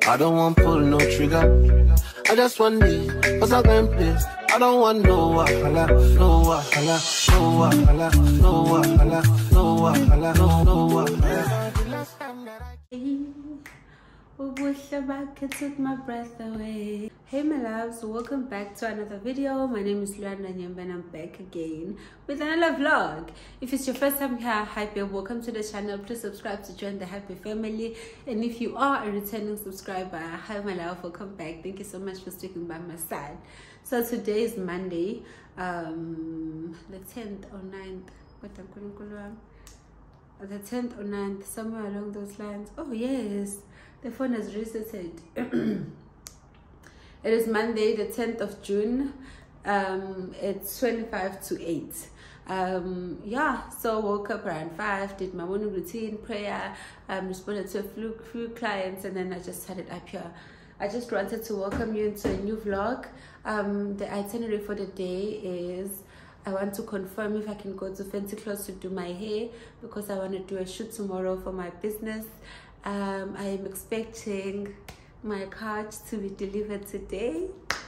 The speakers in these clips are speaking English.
I don't want pull no trigger. I just want me, cause I can place. I don't want no wahala, no wahala, no wahala, no wahala, no wahala, no wahala. It took my breath away. Hey my loves, welcome back to another video. My name is Luanda Nyemba and I'm back again with another vlog. If it's your first time here, hi babe, welcome to the channel. Please subscribe to join the happy family. And if you are a returning subscriber, hi my love, welcome back. Thank you so much for sticking by my side. So today is Monday, the 10th or 9th. The 10th or 9th, somewhere along those lines. Oh yes, the phone has resetted. It is Monday, the 10th of June. It's 25 to 8. Yeah, so woke up around 5, did my morning routine, prayer, responded to a few clients, and then I just started up here. I just wanted to welcome you into a new vlog. The itinerary for the day is I want to confirm if I can go to Fancy Clothes to do my hair because I want to do a shoot tomorrow for my business. I am expecting my couch to be delivered today.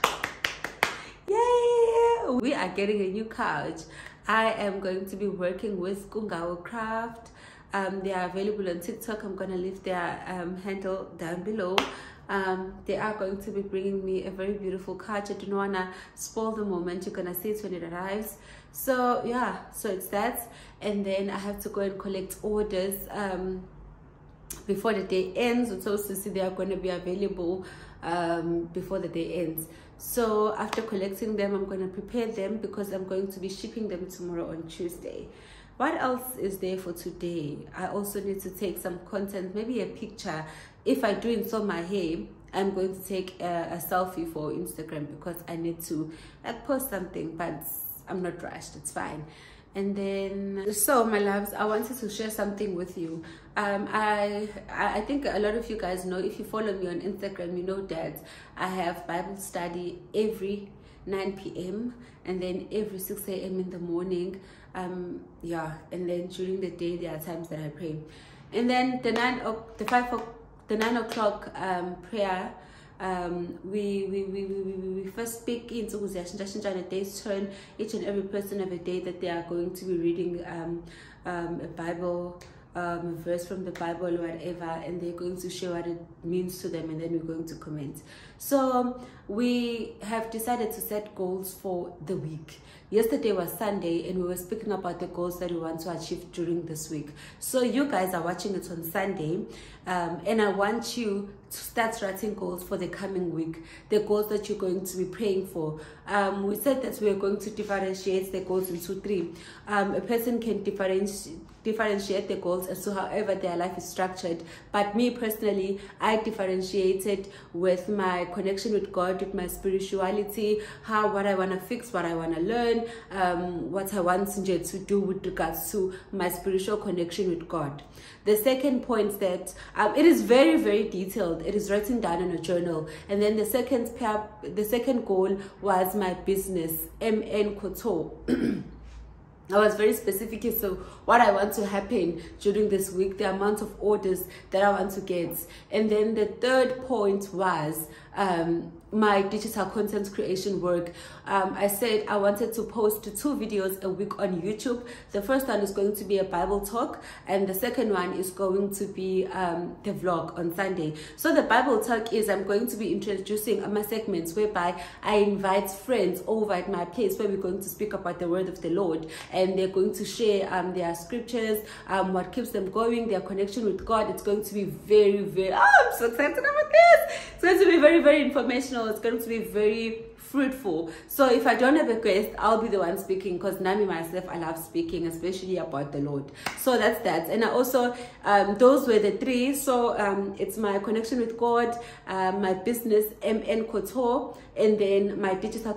Yay! We are getting a new couch. I am going to be working with Kungawo Craft. They are available on TikTok. I'm going to leave their handle down below. They are going to be bringing me a very beautiful couch. I don't want to spoil the moment. You're going to see it when it arrives. So yeah, so it's that. And then I have to go and collect orders before the day ends. It's supposed to see they are going to be available before the day ends. So after collecting them, I'm going to prepare them because I'm going to be shipping them tomorrow on Tuesday. What else is there for today? I also need to take some content, maybe a picture. If I do install my hair, I'm going to take a selfie for Instagram because I need to post something, but I'm not rushed, it's fine. And then, so my loves, I wanted to share something with you. I think a lot of you guys know, if you follow me on Instagram, you know that I have Bible study every 9 p.m. and then every 6 a.m. in the morning. Yeah, and then during the day there are times that I pray. And then the 9 o'clock prayer, we first speak into a day's turn. Each and every person of a day that they are going to be reading a Bible, a verse from the Bible or whatever, and they're going to share what it means to them, and then we're going to comment. So we have decided to set goals for the week. Yesterday was Sunday and we were speaking about the goals that we want to achieve during this week. So you guys are watching it on Sunday, and I want you to start writing goals for the coming week, the goals that you're going to be praying for. We said that we are going to differentiate the goals into 3. A person can differentiate the goals as to however their life is structured, but me personally, I differentiated with my connection with God, with my spirituality, what I want to fix, what I want to learn, what I want to do with regards to my spiritual connection with God. The second point that it is very, very detailed. It is written down in a journal. And then the second goal was my business, MN Couture. I was very specific as to what I want to happen during this week, the amount of orders that I want to get. And then the third point was my digital content creation work. I said I wanted to post 2 videos a week on YouTube. The first one is going to be a Bible talk, and the second one is going to be the vlog on Sunday. So the Bible talk is I'm going to be introducing my segments whereby I invite friends over at my place where we're going to speak about the word of the Lord, and they're going to share their scriptures, what keeps them going, their connection with God. It's going to be very, very, I'm so excited about this. It's going to be very, very informational. It's going to be very fruitful. So if I don't have a guest, I'll be the one speaking, because Nami myself, I love speaking, especially about the Lord. So that's that. And I also those were the 3. So it's my connection with God, my business, MN Couture, and then my digital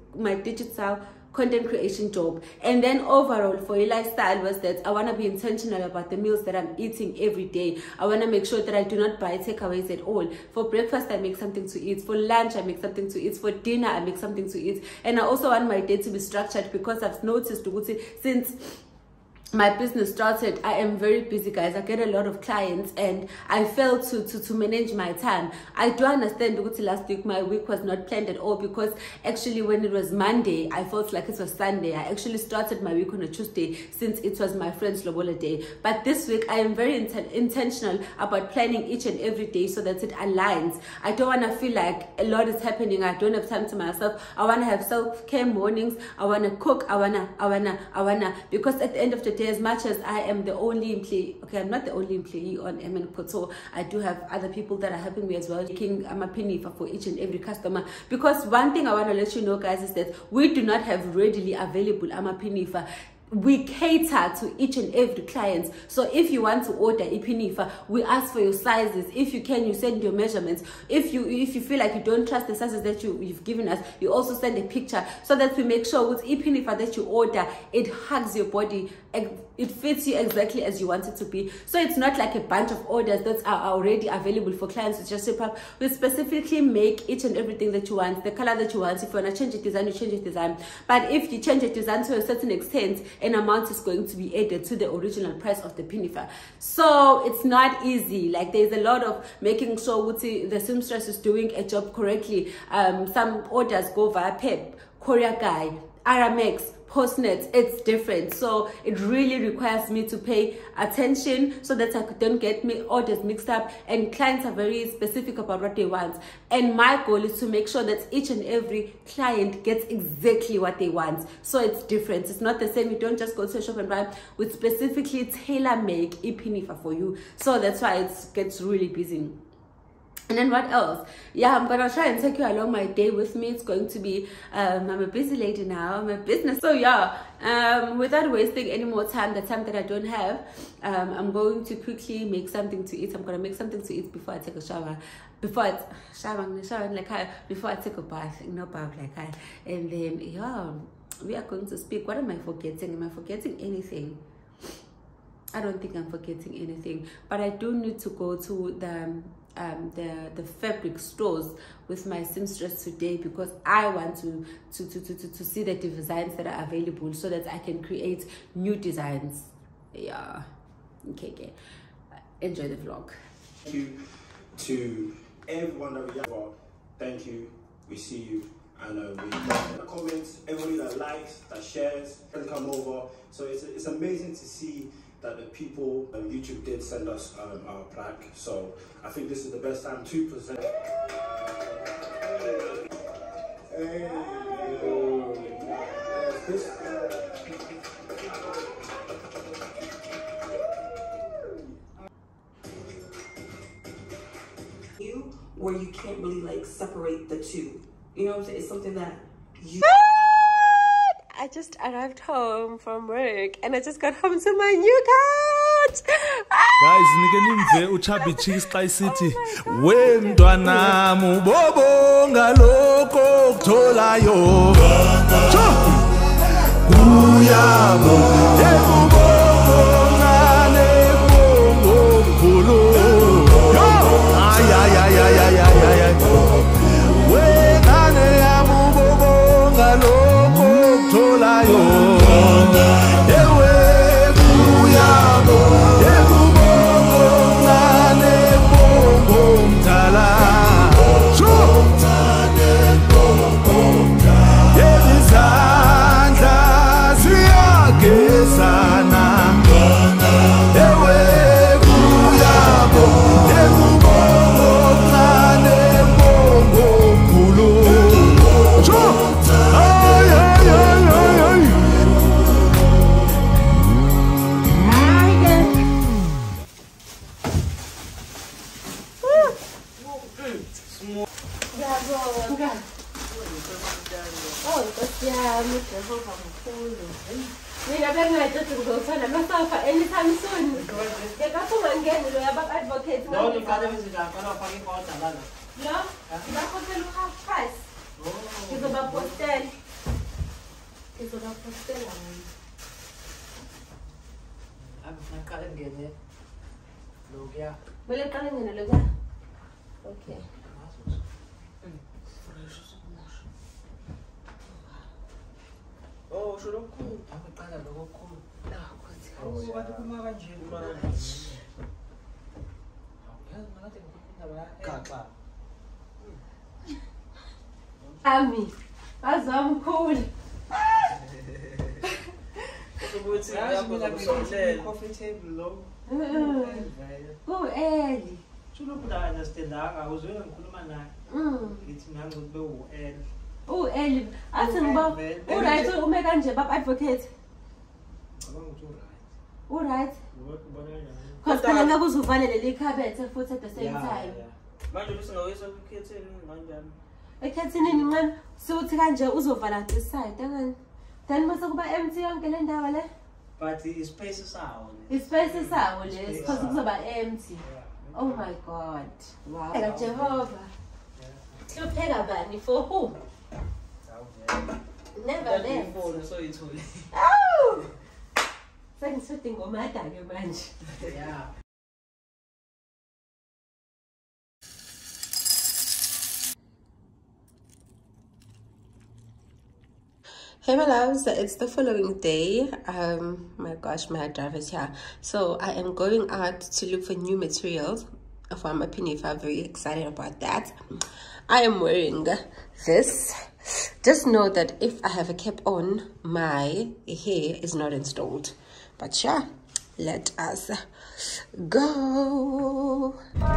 content creation job. And then overall for your lifestyle was that I want to be intentional about the meals that I'm eating every day. I want to make sure that I do not buy takeaways at all. For breakfast I make something to eat, for lunch I make something to eat, for dinner I make something to eat. And I also want my day to be structured, because I've noticed since my business started, I am very busy, guys. I get a lot of clients and I fail to manage my time. I do understand that last week my week was not planned at all, because actually when it was Monday, I felt like it was Sunday. I actually started my week on a Tuesday since it was my friend's Lobola day. But this week I am very intentional about planning each and every day so that it aligns. I don't want to feel like a lot is happening. I don't have time to myself. I want to have self-care mornings. I want to cook. I wanna, because at the end of the day, as much as I am the only employee, okay, I'm not the only employee on MN Poto. I do have other people that are helping me as well, making a penny for each and every customer. Because one thing I want to let you know, guys, is that we do not have readily available Amapinifa. We cater to each and every client. So if you want to order Ipinifa, we ask for your sizes. If you can, you send your measurements. If you feel like you don't trust the sizes that you've given us, you also send a picture, so that we make sure with Ipinifa that you order, it hugs your body, it fits you exactly as you want it to be. So it's not like a bunch of orders that are already available for clients to just ship up. We specifically make each and everything that you want, the color that you want. If you want to change the design, you change the design. But if you change the design to a certain extent, an amount is going to be added to the original price of the Pinifa. So it's not easy. Like, there's a lot of making sure the seamstress is doing a job correctly. Some orders go via PEP, Korea Guy, Aramex, Postnet. It's different, so it really requires me to pay attention so that I don't get orders mixed up, and clients are very specific about what they want, and my goal is to make sure that each and every client gets exactly what they want. So it's different, it's not the same. You don't just go to a shop and buy. We specifically tailor-make Ipinifa for you, so that's why it gets really busy. And then what else? Yeah, I'm gonna try and take you along my day with me. It's going to be I'm a busy lady now, I'm a business. So yeah, without wasting any more time, the time that I don't have, I'm going to quickly make something to eat. I'm gonna make something to eat before I take a shower. Before I take a bath, and then yeah, we are going to speak. What am I forgetting? Am I forgetting anything? I don't think I'm forgetting anything, but I do need to go to the fabric stores with my seamstress today, because I want to see the designs that are available so that I can create new designs. Yeah, okay. Enjoy the vlog. Thank you to everyone that we have. Thank you. We see you, and we in the comments. Everybody that likes, that shares, can come over. So it's amazing to see that the people on YouTube did send us our plaque. So I think this is the best time to present. Hey. Where you can't really like separate the two. You know what I'm saying? It's something that you... I just arrived home from work and I just got home to my new couch. Guys, nike nimve uChubby Cheeks xa isithi wendwana mubobo ngaloko kutholayo kuyabo ekubobo ngane bongo khulu ay wengane yamubobo ngaloko kutholayo anytime soon. Advocate. No, half price. He's about postel. Okay. Oh, usho lokhu Akuqala lokukhulu. wathi kuma kanje kuma gaxa Ami, azamkhulu. ukuthi lapho coffee table lo Eli. Shulo kuda understandanga uzwe ngikhuluma naye ngithi mina ngizokube u-L Eli, athi ngiba uright ume kanje baba advocate. Cabanga ukuthi u-right Uright. ubona kanjani Because phela ngabe uzuvalele le cabinet futhi at the same time. manje usingawisa ukukhetheni kanjani Ekhathinini ncane siuthi kanje uzovala this side angani. Then mase kuba empty yonke le ndawo le. but ispace sawo Ispace sawo le because kuzoba empty. Oh my God. Wow. Eka Jehovah. Hlupheka bani for who? Never left. so ithole Aw! Sengisuthi ngomada ke manje. yeah Hey my loves, it's the following day. My gosh, my driver's here. So I am going out to look for new materials for my P95. I'm very excited about that. I am wearing this. Just know that if I have a cap on, my hair is not installed. But yeah, let us go.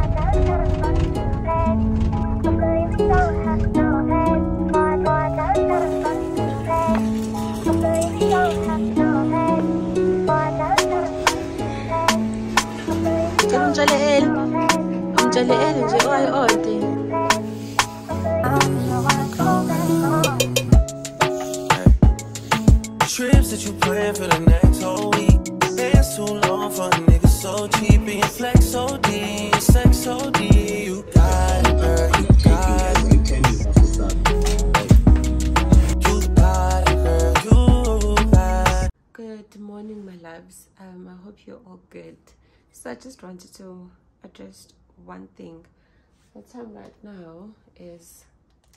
Trips that you plan for the next whole week. It's too long for a nigga so cheap. And your flex OD, your sex OD. You got it, girl, you got it. You got it, girl, you got it. Good morning, my loves. I hope you're all good. So I just wanted to address one thing. The time right now is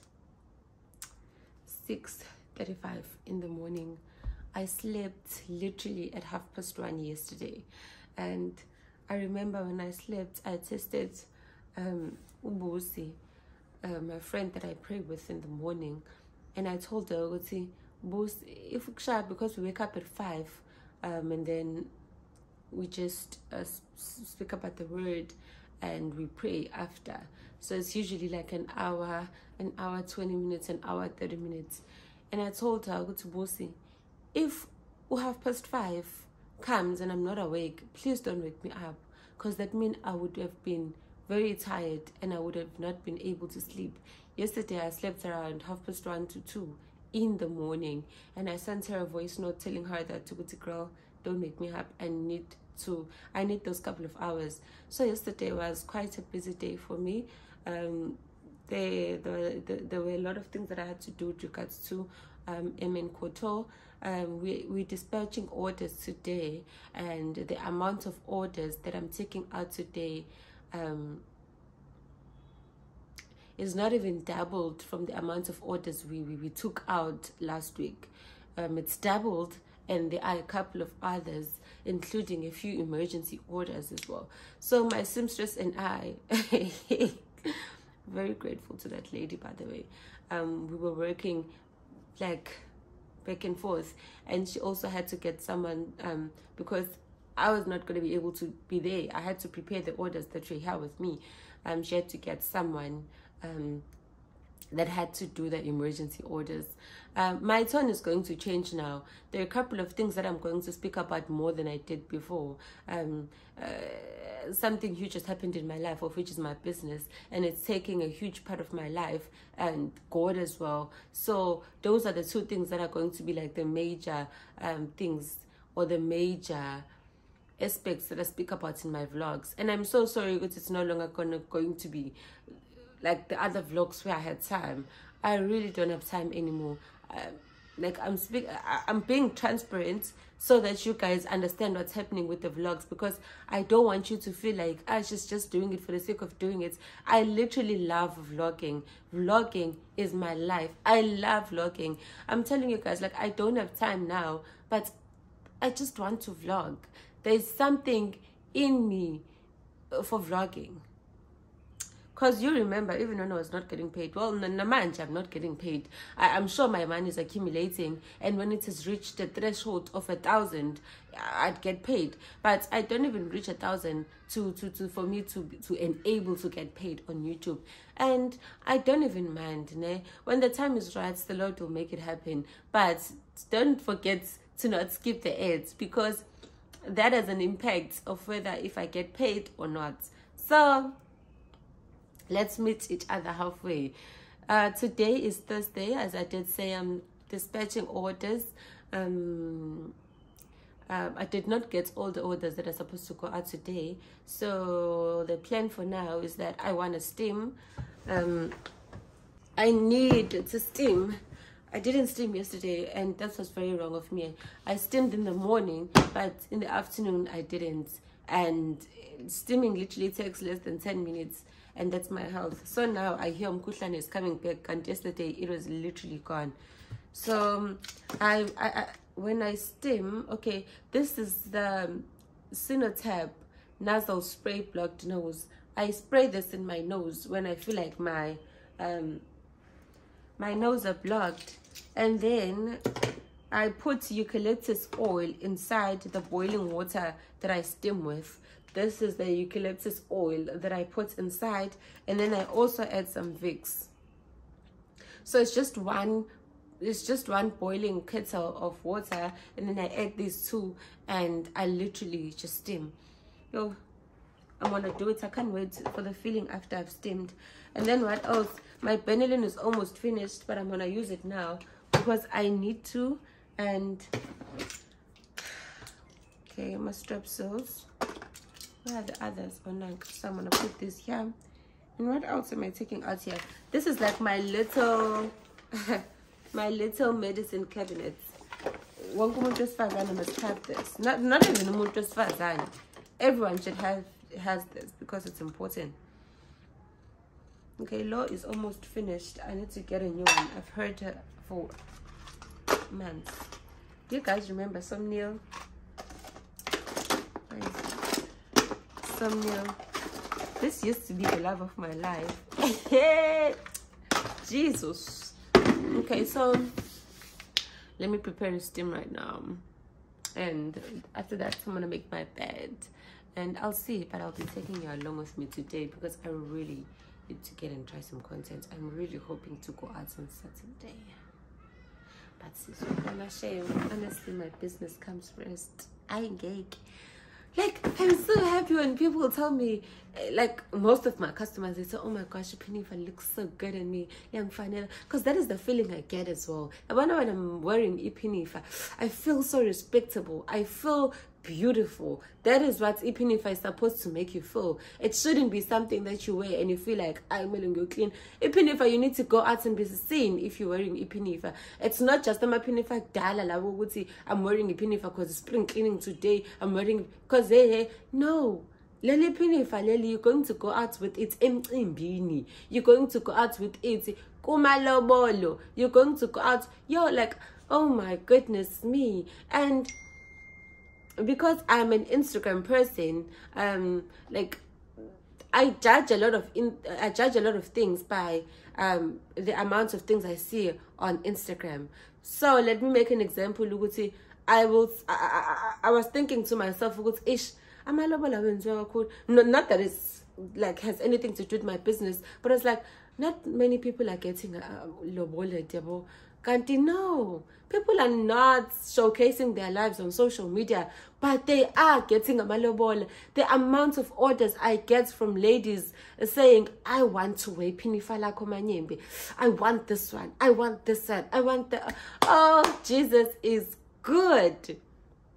6:35 in the morning. I slept literally at 1:30 yesterday, and I remember when I slept, I tested Ubusi, my friend that I pray with in the morning, and I told her, if because we wake up at 5, and then we just speak about the word and we pray after. So it's usually like an hour 20 minutes, an hour 30 minutes. And I told her, go to Bosi, if 5:30 comes and I'm not awake, please don't wake me up, because that means I would have been very tired and I would have not been able to sleep. Yesterday I slept around 1:30 to 2 in the morning, and I sent her a voice note telling her that, girl, don't wake me up, I need those couple of hours. So yesterday was quite a busy day for me. There were a lot of things that I had to do with regards to MN Koto. We're dispatching orders today, and the amount of orders that I'm taking out today is not even doubled from the amount of orders we took out last week. It's doubled, and there are a couple of others, including a few emergency orders as well. So my seamstress and I, very grateful to that lady, by the way. We were working like back and forth, and she also had to get someone, because I was not going to be able to be there. I had to prepare the orders that were here with me. She had to get someone that had to do the emergency orders. My tone is going to change now. There are a couple of things that I'm going to speak about more than I did before. Something huge has happened in my life, of which is my business, and it's taking a huge part of my life, and God as well. So those are the two things that are going to be like the major things, or the major aspects that I speak about in my vlogs. And I'm so sorry because it's no longer going to be like the other vlogs where I had time. I really don't have time anymore. like I'm being transparent so that you guys understand what's happening with the vlogs, because I don't want you to feel like she's just doing it for the sake of doing it. I literally love vlogging. Vlogging is my life. I love vlogging. I'm telling you guys, like, I don't have time now, but I just want to vlog. There's something in me for vlogging. Because you remember, even when I was not getting paid, well, Namanja, I'm not getting paid. I'm sure my money is accumulating. And when it has reached the threshold of 1,000, I'd get paid. But I don't even reach 1,000 for me to enable to get paid on YouTube. And I don't even mind. Ne? When the time is right, the Lord will make it happen. But don't forget to not skip the ads, because that has an impact of whether if I get paid or not. So let's meet each other halfway. Today is Thursday. As I did say, I'm dispatching orders. I did not get all the orders that are supposed to go out today. So the plan for now is that I want to steam. I need to steam. I didn't steam yesterday, and that was very wrong of me. I steamed in the morning, but in the afternoon I didn't. And steaming literally takes less than 10 minutes. And that's my health. So now I hear Mkhuhlane is coming back, and yesterday it was literally gone. So when I steam, okay, this is the Sinotab nasal spray blocked nose. I spray this in my nose when I feel like my nose are blocked, and then I put eucalyptus oil inside the boiling water that I steam with. This is the eucalyptus oil that I put inside, and then I also add some Vicks. So it's just one boiling kettle of water, and then I add these two, and I literally just steam. Yo, I'm gonna do it. I can't wait for the feeling after I've steamed. And then what else? My Benylin is almost finished, but I'm gonna use it now because I need to. And okay, my Strepsils. Where are the others? Oh no, so I'm gonna put this here. And what else am I taking out here? This is like my little my little medicine cabinet. One must have this. Not even a. Everyone should has this because it's important. Okay, Law is almost finished. I need to get a new one. I've heard her for months. Do you guys remember Somniel? Somniel. This used to be the love of my life. Jesus. Okay, so let me prepare to steam right now. And after that, I'm gonna make my bed. And I'll see, but I'll be taking you along with me today because I really need to get and try some content. I'm really hoping to go out on Saturday. But sis, I'm ashamed. Honestly, my business comes first. I engage. Like, I'm so happy when people tell me, like, most of my customers, they say, oh my gosh, Ipinifa looks so good in me. Because that is the feeling I get as well. And when I'm wearing Ipinifa, I feel so respectable. I feel beautiful. That is what Ipinifa is supposed to make you feel. It shouldn't be something that you wear and you feel like, I'm wearing you clean. Ipinifa, you need to go out and be seen if you're wearing Ipinifa. It's not just I'm Ipinifa dala. I'm wearing Ipinifa because it's spring cleaning today. I'm wearing because hey, no. Leli Ipinifa, Leli, you're going to go out with it. You're going to go out with it. Kumalobolo. You're going to go out. You're like, oh my goodness me. And because I'm an Instagram person, like I judge a lot of things by the amount of things I see on Instagram. So let me make an example. I was thinking to myself, ish, not that it's like has anything to do with my business, but it's like not many people are getting lobola. Kanti no, people are not showcasing their lives on social media, but they are getting a malobola. The amount of orders I get from ladies saying, I want to wear pinifala komanyembe. I want this one. I want this one. I want the... Oh, Jesus is good.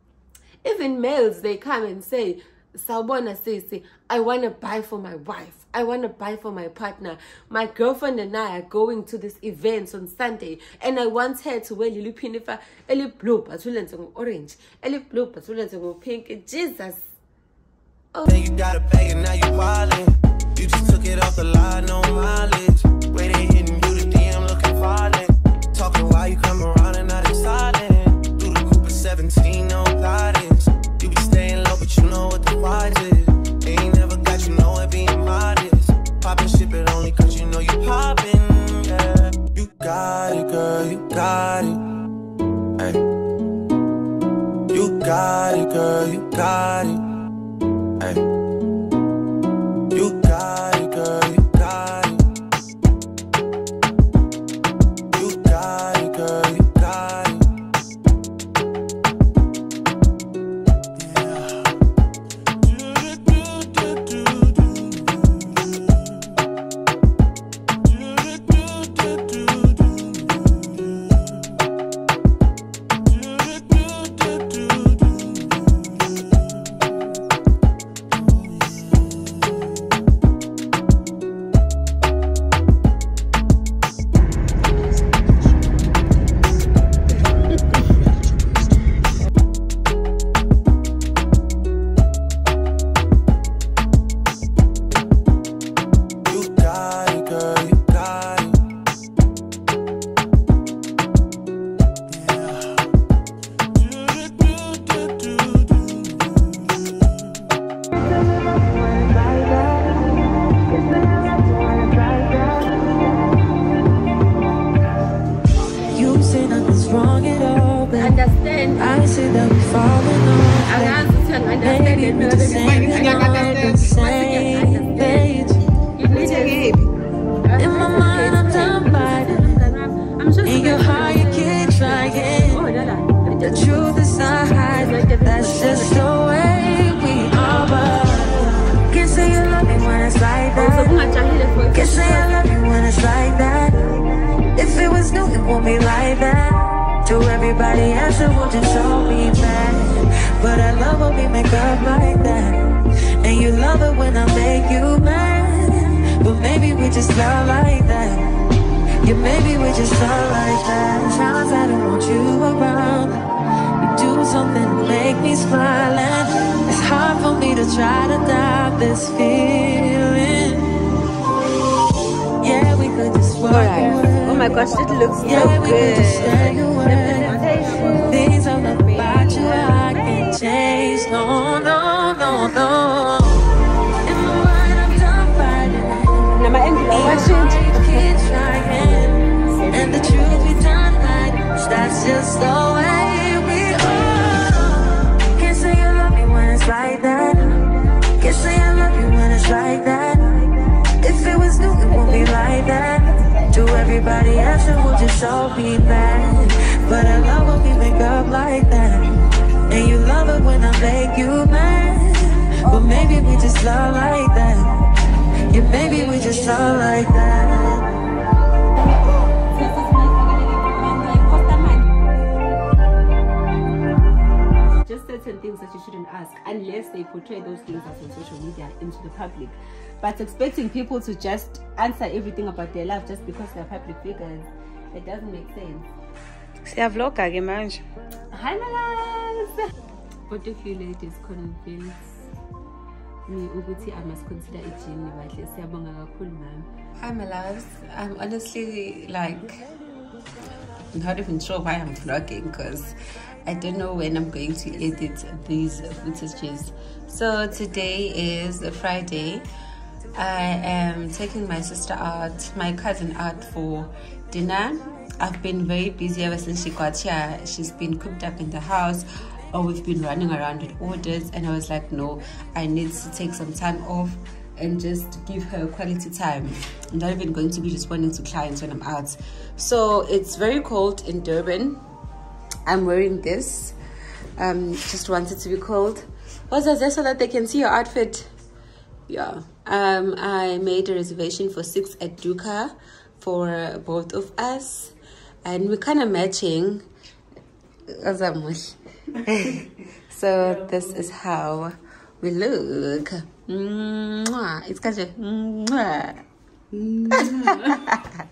Even males, they come and say, Sawubona sisi, I want to buy for my wife. I want to buy for my partner. My girlfriend and I are going to this event on Sunday, and I want her to wear Lily Pinifa, Ellie blue, but orange, Ellie blue, but pink. Jesus. Oh. Then you got a bag and now you wildin'. You just took it off the line, no mileage. Where they hitting you, the DM looking violent. Talking while you come around and not silent. Through the Cooper 17, no guidance. You be staying low, but you know what the price is. Ain't never got you know it being modest. Poppin' ship it only cause you know you poppin', yeah. You got it, girl, you got it. Hey. You got it, girl, you got it. Hey. You got it, girl, you got it. You got it, girl, you got it. But expecting people to just answer everything about their life just because they're public figures, it doesn't make sense. Hi my loves! What if you ladies convince me ukuthi I must consider it Jimmy? Hi my loves. I'm honestly like not even sure why I'm vlogging because I don't know when I'm going to edit these footages. So today is a Friday. I am taking my sister out, my cousin out for dinner. I've been very busy ever since she got here. She's been cooped up in the house, or we've been running around with orders, and I was like, no, I need to take some time off and just give her quality time. I'm not even going to be responding to clients when I'm out. So it's very cold in Durban. I'm wearing this. Just want it to be cold. What's that, so that they can see your outfit? Yeah. I made a reservation for 6 at Duka for both of us, and we're kind of matching. So this is how we look. Mwah. It's casual. Mwah.